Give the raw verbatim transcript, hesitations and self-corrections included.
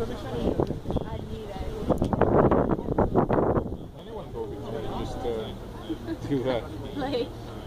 Anyone go behind and just uh, do that. Like.